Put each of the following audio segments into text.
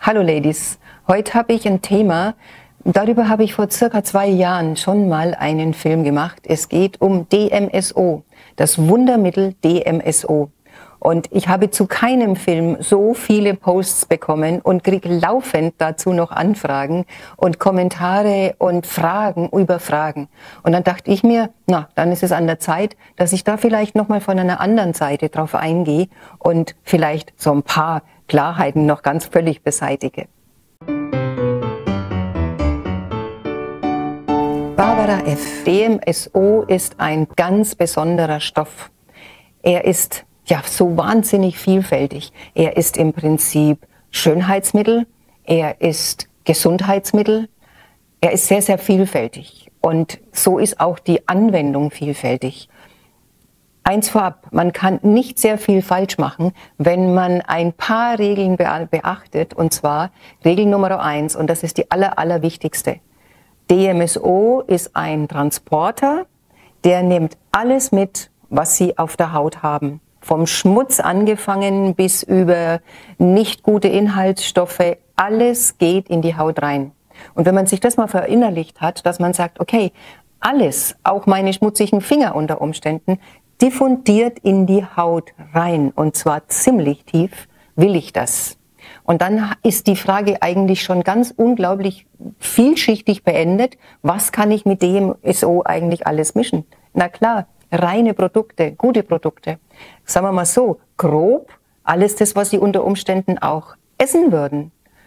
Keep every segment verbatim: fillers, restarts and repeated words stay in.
Hallo Ladies, heute habe ich ein Thema, darüber habe ich vor circa zwei Jahren schon mal einen Film gemacht. Es geht um D M S O, das Wundermittel D M S O. Und ich habe zu keinem Film so viele Posts bekommen und kriege laufend dazu noch Anfragen und Kommentare und Fragen über Fragen. Und dann dachte ich mir, na, dann ist es an der Zeit, dass ich da vielleicht nochmal von einer anderen Seite drauf eingehe und vielleicht so ein paar Klarheiten noch ganz völlig beseitige. Barbara F. D M S O ist ein ganz besonderer Stoff. Er ist ja so wahnsinnig vielfältig. Er ist im Prinzip Schönheitsmittel, er ist Gesundheitsmittel, er ist sehr, sehr vielfältig. Und so ist auch die Anwendung vielfältig. Eins vorab, man kann nicht sehr viel falsch machen, wenn man ein paar Regeln beachtet, und zwar Regel Nummer eins, und das ist die aller, allerwichtigste. D M S O ist ein Transporter, der nimmt alles mit, was Sie auf der Haut haben. Vom Schmutz angefangen bis über nicht gute Inhaltsstoffe, alles geht in die Haut rein. Und wenn man sich das mal verinnerlicht hat, dass man sagt, okay, alles, auch meine schmutzigen Finger unter Umständen, diffundiert in die Haut rein, und zwar ziemlich tief, will ich das? Und dann ist die Frage eigentlich schon ganz unglaublich vielschichtig beendet. Was kann ich mit D M S O eigentlich alles mischen? Na klar, reine Produkte, gute Produkte. Sagen wir mal so, grob, alles das, was Sie unter Umständen auch essen würden.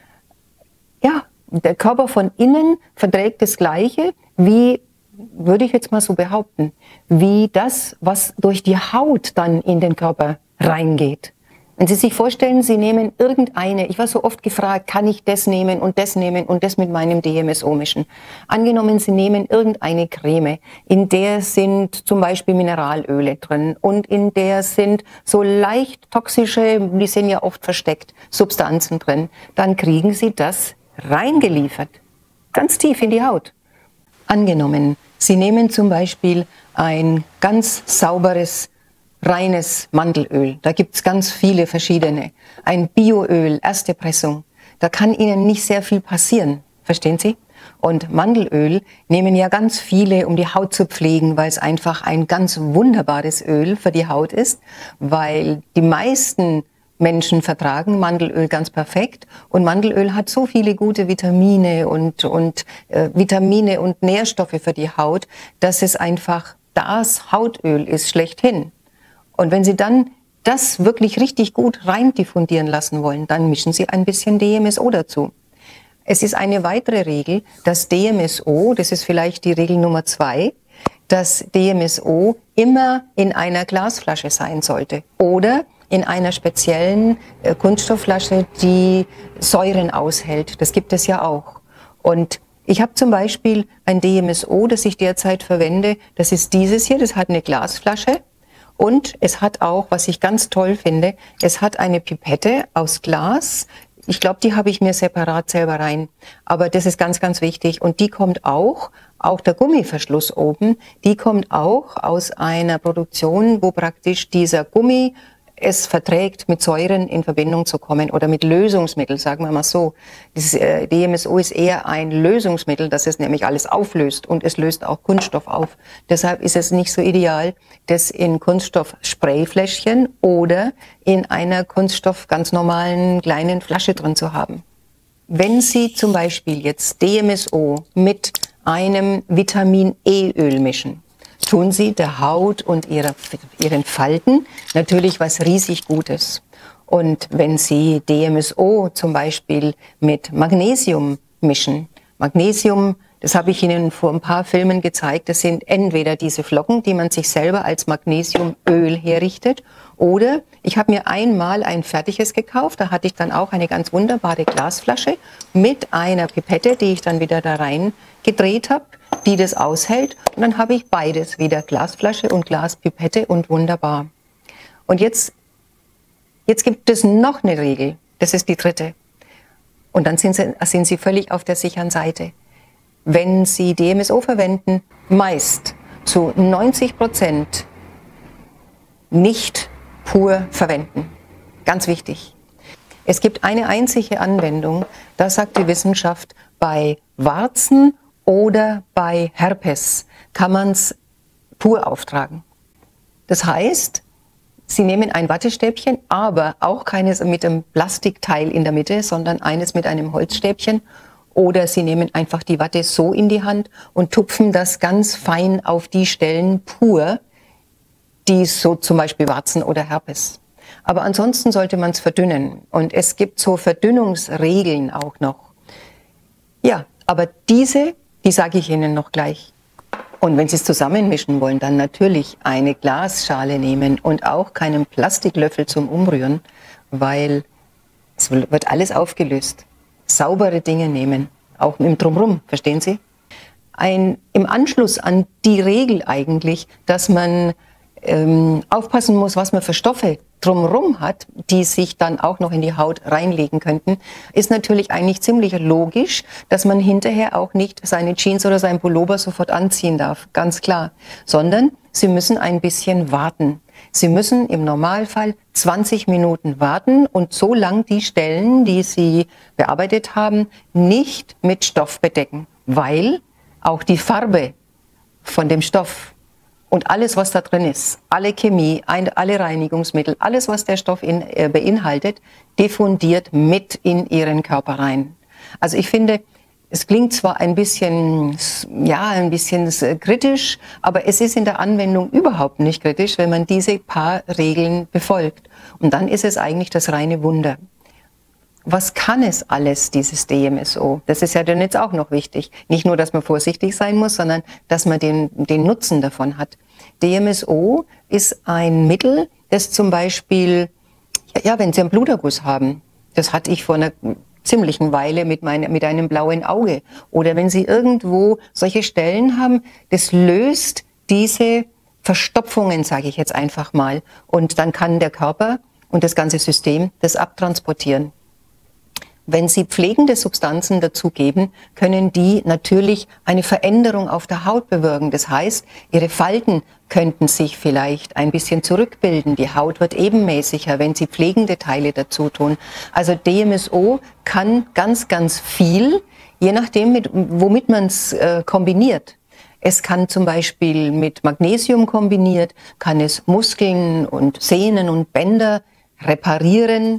Ja, der Körper von innen verträgt das Gleiche wie, würde ich jetzt mal so behaupten, wie das, was durch die Haut dann in den Körper reingeht. Wenn Sie sich vorstellen, Sie nehmen irgendeine, ich war so oft gefragt, kann ich das nehmen und das nehmen und das mit meinem D M S O mischen? Angenommen, Sie nehmen irgendeine Creme, in der sind zum Beispiel Mineralöle drin und in der sind so leicht toxische, die sind ja oft versteckt, Substanzen drin, dann kriegen Sie das reingeliefert, ganz tief in die Haut. Angenommen, Sie nehmen zum Beispiel ein ganz sauberes, reines Mandelöl. Da gibt es ganz viele verschiedene. Ein Bioöl, erste Pressung. Da kann Ihnen nicht sehr viel passieren. Verstehen Sie? Und Mandelöl nehmen ja ganz viele, um die Haut zu pflegen, weil es einfach ein ganz wunderbares Öl für die Haut ist, weil die meisten Menschen vertragen Mandelöl ganz perfekt, und Mandelöl hat so viele gute Vitamine und, und äh, Vitamine und Nährstoffe für die Haut, dass es einfach das Hautöl ist schlechthin. Und wenn Sie dann das wirklich richtig gut rein diffundieren lassen wollen, dann mischen Sie ein bisschen D M S O dazu. Es ist eine weitere Regel, dass D M S O, das ist vielleicht die Regel Nummer zwei, dass D M S O immer in einer Glasflasche sein sollte oder in einer speziellen äh, Kunststoffflasche, die Säuren aushält. Das gibt es ja auch. Und ich habe zum Beispiel ein D M S O, das ich derzeit verwende. Das ist dieses hier, das hat eine Glasflasche. Und es hat auch, was ich ganz toll finde, es hat eine Pipette aus Glas. Ich glaube, die habe ich mir separat selber rein. Aber das ist ganz, ganz wichtig. Und die kommt auch, auch der Gummiverschluss oben, die kommt auch aus einer Produktion, wo praktisch dieser Gummi es verträgt, mit Säuren in Verbindung zu kommen oder mit Lösungsmittel, sagen wir mal so. Das äh, D M S O ist eher ein Lösungsmittel, das es nämlich alles auflöst, und es löst auch Kunststoff auf. Deshalb ist es nicht so ideal, das in Kunststoff-Sprayfläschchen oder in einer Kunststoff ganz normalen kleinen Flasche drin zu haben. Wenn Sie zum Beispiel jetzt D M S O mit einem Vitamin-E-Öl mischen, tun Sie der Haut und ihrer, ihren Falten natürlich was riesig Gutes. Und wenn Sie D M S O zum Beispiel mit Magnesium mischen, Magnesium, das habe ich Ihnen vor ein paar Filmen gezeigt, das sind entweder diese Flocken, die man sich selber als Magnesiumöl herrichtet, oder ich habe mir einmal ein fertiges gekauft, da hatte ich dann auch eine ganz wunderbare Glasflasche mit einer Pipette, die ich dann wieder da rein gedreht habe, die das aushält, und dann habe ich beides wieder, Glasflasche und Glaspipette, und wunderbar. Und jetzt, jetzt gibt es noch eine Regel, das ist die dritte. Und dann sind Sie, sind Sie völlig auf der sicheren Seite. Wenn Sie D M S O verwenden, meist zu neunzig Prozent nicht pur verwenden. Ganz wichtig. Es gibt eine einzige Anwendung, da sagt die Wissenschaft, bei Warzen oder bei Herpes kann man es pur auftragen. Das heißt, Sie nehmen ein Wattestäbchen, aber auch keines mit einem Plastikteil in der Mitte, sondern eines mit einem Holzstäbchen. Oder Sie nehmen einfach die Watte so in die Hand und tupfen das ganz fein auf die Stellen pur, die so zum Beispiel Warzen oder Herpes. Aber ansonsten sollte man es verdünnen. Und es gibt so Verdünnungsregeln auch noch. Ja, aber diese, die sage ich Ihnen noch gleich. Und wenn Sie es zusammenmischen wollen, dann natürlich eine Glasschale nehmen und auch keinen Plastiklöffel zum Umrühren, weil es wird alles aufgelöst. Saubere Dinge nehmen, auch im Drumherum, verstehen Sie? Ein, im Anschluss an die Regel eigentlich, dass man ähm, aufpassen muss, was man für Stoffe drumherum hat, die sich dann auch noch in die Haut reinlegen könnten, ist natürlich eigentlich ziemlich logisch, dass man hinterher auch nicht seine Jeans oder seinen Pullover sofort anziehen darf, ganz klar, sondern Sie müssen ein bisschen warten. Sie müssen im Normalfall zwanzig Minuten warten und so lang die Stellen, die Sie bearbeitet haben, nicht mit Stoff bedecken, weil auch die Farbe von dem Stoff und alles, was da drin ist, alle Chemie, alle Reinigungsmittel, alles, was der Stoff in, äh, beinhaltet, diffundiert mit in Ihren Körper rein. Also ich finde, es klingt zwar ein bisschen, ja, ein bisschen kritisch, aber es ist in der Anwendung überhaupt nicht kritisch, wenn man diese paar Regeln befolgt. Und dann ist es eigentlich das reine Wunder. Was kann es alles, dieses D M S O? Das ist ja dann jetzt auch noch wichtig. Nicht nur, dass man vorsichtig sein muss, sondern dass man den, den Nutzen davon hat. D M S O ist ein Mittel, das zum Beispiel, ja, wenn Sie einen Bluterguss haben, das hatte ich vor einer ziemlichen Weile mit, mein, mit einem blauen Auge. Oder wenn Sie irgendwo solche Stellen haben, das löst diese Verstopfungen, sage ich jetzt einfach mal. Und dann kann der Körper und das ganze System das abtransportieren. Wenn Sie pflegende Substanzen dazugeben, können die natürlich eine Veränderung auf der Haut bewirken. Das heißt, Ihre Falten könnten sich vielleicht ein bisschen zurückbilden. Die Haut wird ebenmäßiger, wenn Sie pflegende Teile dazu tun. Also D M S O kann ganz, ganz viel, je nachdem, mit, womit man es äh, kombiniert. Es kann zum Beispiel mit Magnesium kombiniert, kann es Muskeln und Sehnen und Bänder reparieren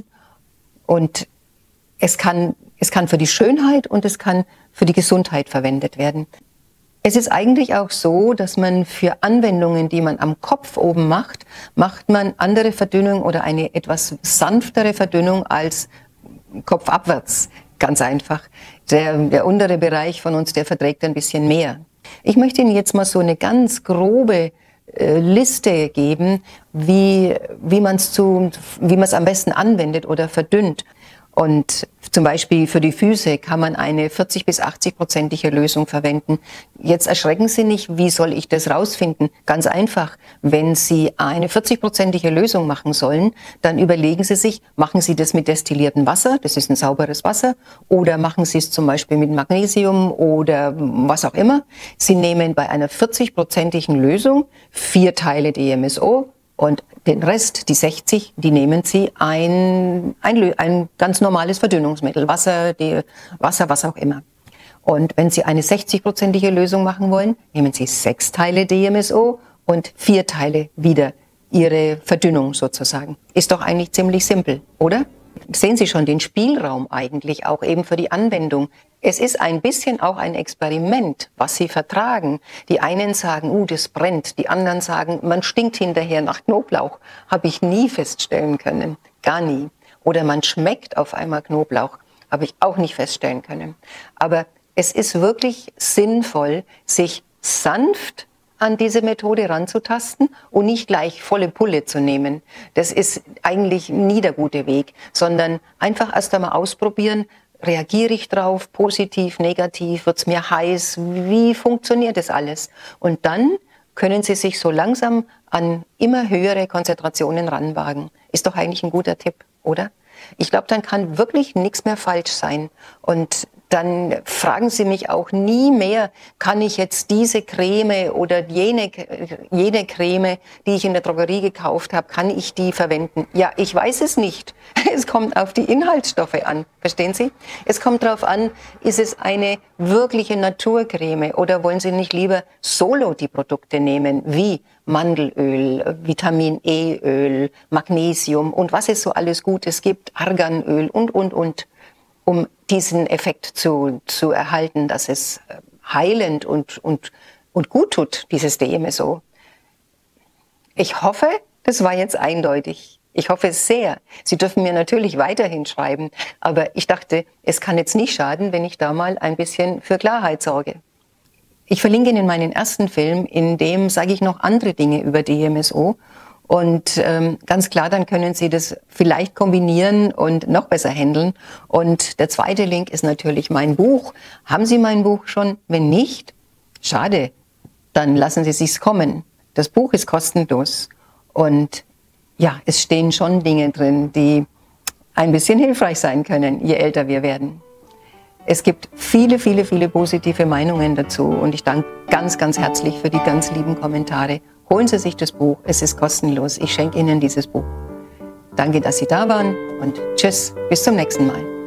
und Es kann, es kann für die Schönheit und es kann für die Gesundheit verwendet werden. Es ist eigentlich auch so, dass man für Anwendungen, die man am Kopf oben macht, macht man andere Verdünnung oder eine etwas sanftere Verdünnung als kopfabwärts. Ganz einfach. Der, der untere Bereich von uns, der verträgt ein bisschen mehr. Ich möchte Ihnen jetzt mal so eine ganz grobe äh, Liste geben, wie, wie man es zu, wie man es am besten anwendet oder verdünnt. Und zum Beispiel für die Füße kann man eine vierzig bis achtzig-prozentige Lösung verwenden. Jetzt erschrecken Sie nicht, wie soll ich das rausfinden? Ganz einfach, wenn Sie eine vierzig-prozentige Lösung machen sollen, dann überlegen Sie sich, machen Sie das mit destilliertem Wasser, das ist ein sauberes Wasser, oder machen Sie es zum Beispiel mit Magnesium oder was auch immer. Sie nehmen bei einer vierzig-prozentigen Lösung vier Teile D M S O, und den Rest, die sechzig, die nehmen Sie ein, ein, ein ganz normales Verdünnungsmittel, Wasser, die, Wasser, was auch immer. Und wenn Sie eine sechzig-prozentige Lösung machen wollen, nehmen Sie sechs Teile D M S O und vier Teile wieder Ihre Verdünnung sozusagen. Ist doch eigentlich ziemlich simpel, oder? Sehen Sie schon den Spielraum eigentlich auch eben für die Anwendung. Es ist ein bisschen auch ein Experiment, was Sie vertragen. Die einen sagen, uh, das brennt. Die anderen sagen, man stinkt hinterher nach Knoblauch. Habe ich nie feststellen können. Gar nie. Oder man schmeckt auf einmal Knoblauch. Habe ich auch nicht feststellen können. Aber es ist wirklich sinnvoll, sich sanft an diese Methode ranzutasten und nicht gleich volle Pulle zu nehmen. Das ist eigentlich nie der gute Weg, sondern einfach erst einmal ausprobieren, reagiere ich drauf, positiv, negativ, wird's mir heiß, wie funktioniert das alles? Und dann können Sie sich so langsam an immer höhere Konzentrationen ranwagen. Ist doch eigentlich ein guter Tipp, oder? Ich glaube, dann kann wirklich nichts mehr falsch sein. Und dann fragen Sie mich auch nie mehr, kann ich jetzt diese Creme oder jene, jene Creme, die ich in der Drogerie gekauft habe, kann ich die verwenden? Ja, ich weiß es nicht. Es kommt auf die Inhaltsstoffe an, verstehen Sie? Es kommt darauf an, ist es eine wirkliche Naturcreme oder wollen Sie nicht lieber solo die Produkte nehmen, wie Mandelöl, Vitamin E-Öl, Magnesium und was es so alles Gutes gibt, Arganöl und, und, und. Um diesen Effekt zu, zu erhalten, dass es heilend und, und, und gut tut, dieses D M S O. Ich hoffe, das war jetzt eindeutig. Ich hoffe es sehr. Sie dürfen mir natürlich weiterhin schreiben, aber ich dachte, es kann jetzt nicht schaden, wenn ich da mal ein bisschen für Klarheit sorge. Ich verlinke Ihnen meinen ersten Film, in dem sage ich noch andere Dinge über D M S O. Und ähm, ganz klar, dann können Sie das vielleicht kombinieren und noch besser handeln. Und der zweite Link ist natürlich mein Buch. Haben Sie mein Buch schon? Wenn nicht, schade, dann lassen Sie sich's kommen. Das Buch ist kostenlos. Und ja, es stehen schon Dinge drin, die ein bisschen hilfreich sein können, je älter wir werden. Es gibt viele, viele, viele positive Meinungen dazu. Und ich danke ganz, ganz herzlich für die ganz lieben Kommentare. Holen Sie sich das Buch, es ist kostenlos. Ich schenke Ihnen dieses Buch. Danke, dass Sie da waren und tschüss, bis zum nächsten Mal.